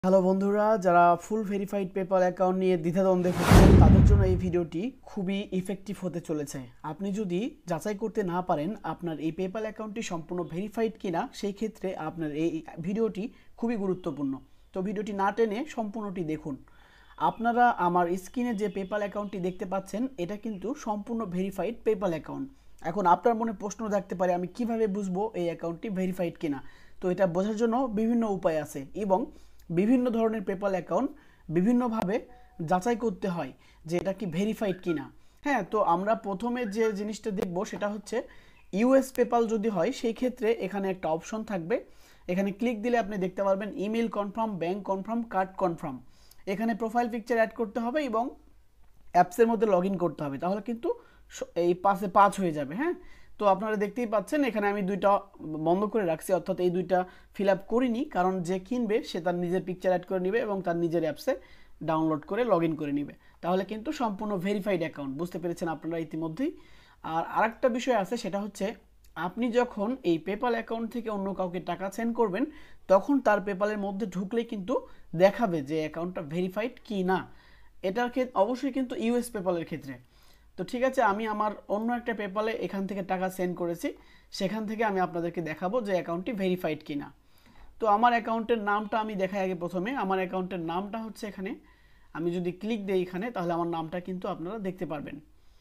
Hello বন্ধুরা, যারা ফুল verified PayPal account নিয়ে দ্বিধাদ্বন্দ্বে ভুগছেন তাদের জন্য এই ভিডিওটি খুবই ইফেক্টিভ হতে চলেছে। আপনি যদি যাচাই করতে না পারেন আপনার এই পেপাল অ্যাকাউন্টটি সম্পূর্ণ ভেরিফাইড কিনা, সেই ক্ষেত্রে আপনার এই ভিডিওটি খুবই গুরুত্বপূর্ণ। তো ভিডিওটি না টেনে সম্পূর্ণটি দেখুন। আপনারা আমার স্ক্রিনে যে পেপাল অ্যাকাউন্টটি দেখতে পাচ্ছেন এটা কিন্তু সম্পূর্ণ ভেরিফাইড পেপাল অ্যাকাউন্ট। এখন আপনার মনে প্রশ্ন থাকতে পারে, আমি কিভাবে বুঝবো এই অ্যাকাউন্টটি ভেরিফাইড কিনা? তো এটা বোঝার জন্য বিভিন্ন উপায় আছে এবং বিভিন্ন ধরনের পেপাল অ্যাকাউন্ট বিভিন্নভাবে যাচাই করতে হয় যে এটা কি ভেরিফাইড কিনা। হ্যাঁ, তো আমরা প্রথমে যে জিনিসটা দেখব সেটা হচ্ছে ইউএস পেপাল যদি হয় সেই ক্ষেত্রে এখানে একটা অপশন থাকবে। এখানে ক্লিক দিলে আপনি দেখতে পারবেন email confirm, bank confirm, card confirm. এখানে প্রোফাইল পিকচার অ্যাড করতে হবে এবং অ্যাপসের মধ্যে লগ ইন করতে হবে, তাহলে কিন্তু এই 5 হয়ে যাবে। হ্যাঁ, তো আপনারা দেখতেই পাচ্ছেন এখানে আমি দুইটা বন্ধ করে রাখছি, অর্থাৎ এই দুইটা ফিল আপ করিনি, কারণ যে কিনবে সে তার নিজের পিকচার অ্যাড করে নেবে এবং তার নিজের অ্যাপসে ডাউনলোড করে লগ ইন করে নেবে, তাহলে কিন্তু সম্পূর্ণ ভেরিফাইড অ্যাকাউন্ট। বুঝতে পেরেছেন আপনারা ইতিমধ্যেই। আর আরেকটা বিষয় আছে, সেটা হচ্ছে আপনি যখন এই পেপাল অ্যাকাউন্ট থেকে অন্য কাউকে টাকা সেন্ড করবেন তখন তার পেপালের মধ্যে ঢুকলেই কিন্তু দেখাবে যে অ্যাকাউন্টটা ভেরিফাইড কি না। এটার ক্ষেত্রে অবশ্যই কিন্তু ইউএস পেপালের ক্ষেত্রে। তো ঠিক আছে, আমি আমার অন্য একটা পেপালে এখান থেকে টাকা সেন্ড করেছি, সেখান থেকে আমি আপনাদেরকে দেখাবো যে অ্যাকাউন্টটি ভেরিফাইড কিনা। তো আমার অ্যাকাউন্টের নামটা আমি দেখাই আগে। প্রথমে আমার অ্যাকাউন্টের নামটা হচ্ছে এখানে, আমি যদি ক্লিক দিই এখানে তাহলে আমার নামটা কিন্তু আপনারা দেখতে পারবেন।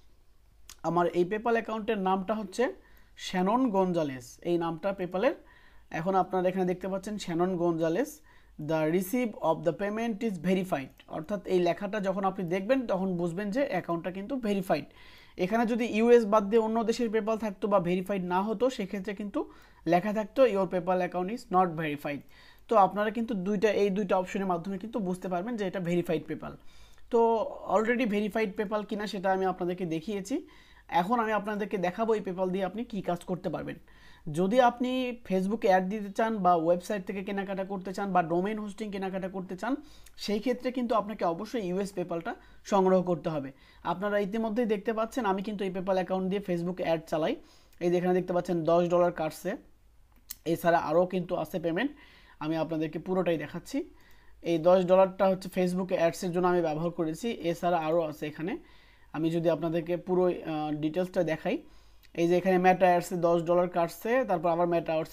আমার এই পেপাল অ্যাকাউন্টের নামটা হচ্ছে শ্যানন গঞ্জালেস, এই নামটা পেপালের। এখন আপনারা এখানে দেখতে পাচ্ছেন Shannon Gonzales, the receive of the payment is verified. অর্থাৎ এই লেখাটা যখন আপনি দেখবেন তখন বুঝবেন যে অ্যাকাউন্টটা কিন্তু ভেরিফাইড। এখানে যদি ইউএস বাদ দিয়ে অন্য দেশের পেপাল থাকতো বা ভেরিফাইড না হতো, সেক্ষেত্রে কিন্তু লেখা থাকতো your PayPal account is not verified. তো আপনারা কিন্তু এই দুইটা অপশনের মাধ্যমে কিন্তু বুঝতে পারবেন যে এটা ভেরিফাইড পেপাল। তো অলরেডি ভেরিফাইড পেপাল কিনা সেটা আমি আপনাদেরকে দেখিয়েছি। এখন আমি আপনাদেরকে দেখাবো এই পেপাল দিয়ে আপনি কি কাজ করতে পারবেন। যদি আপনি ফেসবুকে অ্যাড দিতে চান বা ওয়েবসাইট থেকে কেনাকাটা করতে চান বা ডোমেইন হোস্টিং কেনাকাটা করতে চান, সেই ক্ষেত্রে কিন্তু আপনাকে অবশ্যই ইউএস পেপালটা সংগ্রহ করতে হবে। আপনারা ইতিমধ্যেই দেখতে পাচ্ছেন আমি কিন্তু এই পেপাল অ্যাকাউন্ট দিয়ে ফেসবুকে অ্যাড চালাই। এই যেখানে দেখতে পাচ্ছেন $10 কাটছে। এছাড়া আরও কিন্তু আছে পেমেন্ট, আমি আপনাদেরকে পুরোটাই দেখাচ্ছি। এই $10টা হচ্ছে ফেসবুকে অ্যাডসের জন্য আমি ব্যবহার করেছি, এছাড়া আরও আছে এখানে। আমি যদি আপনাদেরকে পুরো ডিটেলসটা দেখাই, এই যে এখানে মেটা অ্যাডসে $10 কাটছে, তারপর আবার মেটা অ্যাডসে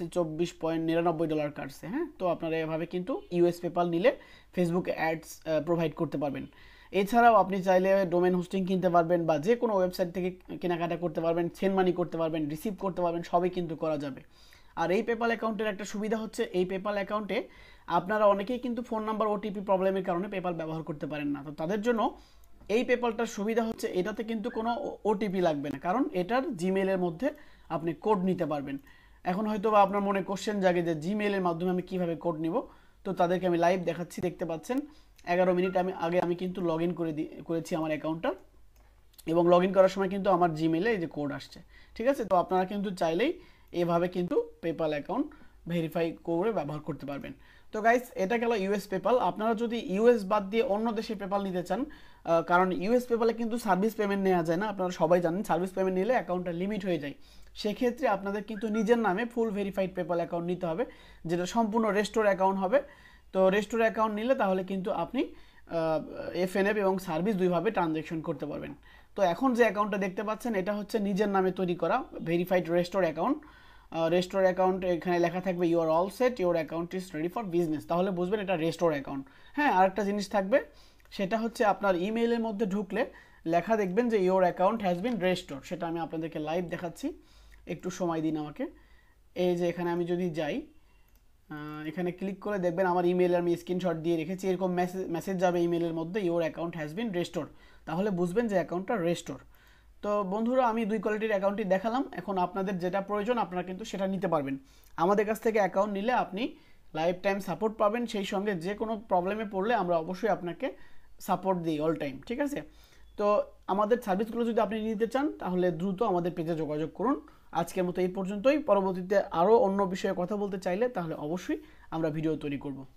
$24.99 কাটছে। হ্যাঁ, তো আপনারা এভাবে কিন্তু ইউএস পেপাল নিলে ফেসবুকে অ্যাডস প্রোভাইড করতে পারবেন। এছাড়াও আপনি চাইলে ডোমেন হোস্টিং কিনতে পারবেন বা যে কোনো ওয়েবসাইট থেকে কেনাকাটা করতে পারবেন, সেন্ড মানি করতে পারবেন, রিসিভ করতে পারবেন, সবই কিন্তু করা যাবে। আর এই পেপাল অ্যাকাউন্টের একটা সুবিধা হচ্ছে, এই পেপাল অ্যাকাউন্টে আপনারা অনেকেই কিন্তু ফোন নাম্বার ওটিপি প্রবলেমের কারণে পেপাল ব্যবহার করতে পারেন না। তো তাদের জন্য এই পেপালটার সুবিধা হচ্ছে এটাতে কিন্তু কোনো ওটিপি লাগবে না, কারণ এটার জিমেইলের মধ্যে আপনি কোড নিতে পারবেন। এখন হয়তো বা আপনার মনে কোশ্চেন জাগে যে জিমেইলের মাধ্যমে আমি কিভাবে কোড নিব। তো তাদেরকে আমি লাইভ দেখাচ্ছি, দেখতে পাচ্ছেন 11 মিনিট আগে আমি কিন্তু লগ ইন করেছি আমার অ্যাকাউন্টটা, এবং লগ ইন করার সময় কিন্তু আমার জিমেইলে এই যে কোড আসছে। ঠিক আছে, তো আপনারা কিন্তু চাইলেই এভাবে কিন্তু পেপাল অ্যাকাউন্ট ভেরিফাই করে ব্যবহার করতে পারবেন। তো গাইস, এটা গেল ইউএস পেপাল। আপনারা যদি ইউএস বাদ দিয়ে অন্য দেশের পেপাল নিতে চান, কারণ ইউএস পেপালে কিন্তু সার্ভিস পেমেন্ট নেওয়া যায় না, আপনারা সবাই জানেন সার্ভিস পেমেন্ট নিলে অ্যাকাউন্টটা লিমিট হয়ে যায়। সেক্ষেত্রে আপনাদের কিন্তু নিজের নামে ফুল ভেরিফাইড পেপাল অ্যাকাউন্ট নিতে হবে, যেটা সম্পূর্ণ রেস্টোর অ্যাকাউন্ট হবে। তো রেস্টোর অ্যাকাউন্ট নিলে তাহলে কিন্তু আপনি এফএনএফ এবং সার্ভিস দুইভাবে ট্রানজ্যাকশন করতে পারবেন। তো এখন যে অ্যাকাউন্টটা দেখতে পাচ্ছেন এটা হচ্ছে নিজের নামে তৈরি করা verified restore account. Restore account এখানে লেখা থাকবে you are all set, your account is ready for business, তাহলে বুঝবেন এটা রেস্টোর অ্যাকাউন্ট। হ্যাঁ, আরেকটা জিনিস থাকবে, সেটা হচ্ছে আপনার ইমেইলের মধ্যে ঢুকলে লেখা দেখবেন যে your account has been restore. সেটা আমি আপনাদেরকে লাইভ দেখাচ্ছি, একটু সময় দিন আমাকে। এই যে এখানে আমি যদি যাই, এখানে ক্লিক করে দেখবেন আমার ইমেইলে আমি স্ক্রিনশট দিয়ে রেখেছি, এরকম মেসেজ যাবে ইমেইলের মধ্যে your account has been restore, তাহলে বুঝবেন যে অ্যাকাউন্টটা রেস্টোর। তো বন্ধুরা, আমি দুই কোয়ালিটির অ্যাকাউন্টই দেখালাম। এখন আপনাদের যেটা প্রয়োজন আপনারা কিন্তু সেটা নিতে পারবেন। আমাদের কাছ থেকে অ্যাকাউন্ট নিলে আপনি লাইফ টাইম সাপোর্ট পাবেন, সেই সঙ্গে যে কোনো প্রবলেমে পড়লে আমরা অবশ্যই আপনাকে সাপোর্ট দিই অল টাইম। ঠিক আছে, তো আমাদের সার্ভিসগুলো যদি আপনি নিতে চান তাহলে দ্রুত আমাদের পেজে যোগাযোগ করুন। আজকের মতো এই পর্যন্তই। পরবর্তীতে আরও অন্য বিষয়ে কথা বলতে চাইলে তাহলে অবশ্যই আমরা ভিডিও তৈরি করব।